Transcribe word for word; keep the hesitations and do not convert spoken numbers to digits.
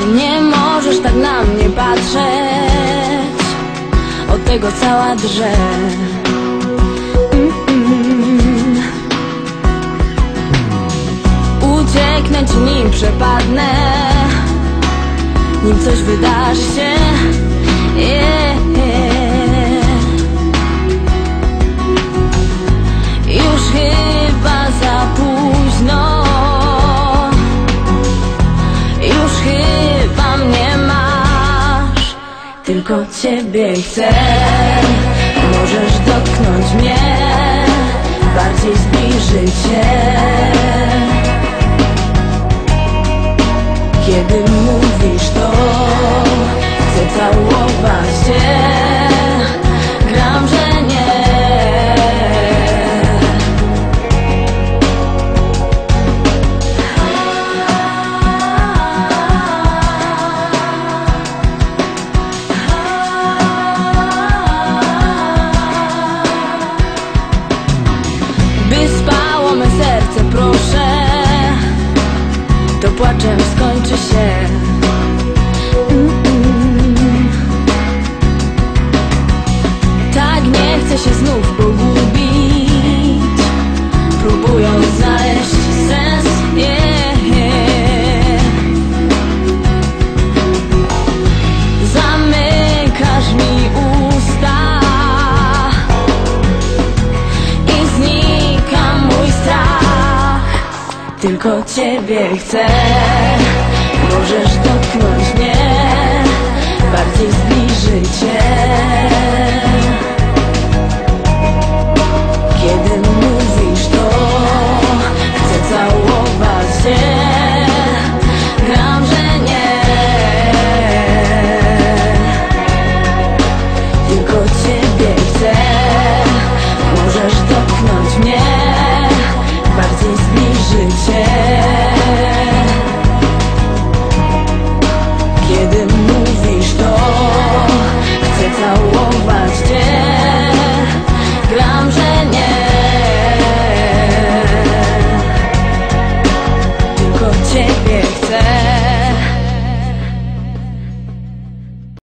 Nie możesz tak na mnie patrzeć, od tego cała drże. Mm-mm. Ucieknę ci, nim przepadnę, nim coś wydarzy się. Yeah. Już chyba za późno, już chyba mnie masz. Tylko ciebie chcę, możesz dotknąć mnie, bardziej zbliżyć się. Kiedy mówisz to, chcę całować cię. Gram, że nie. By spało me serce, proszę, to płaczem skończy się. Mm-mm. Tak nie chcę się znów pogubić, próbując znaleźć sens. Yeah. Zamykasz mi usta i znika mój strach. Tylko ciebie chcę, możesz dotknąć mnie, bardziej zbliżyć się. Kiedy mówisz to, chcę całować cię.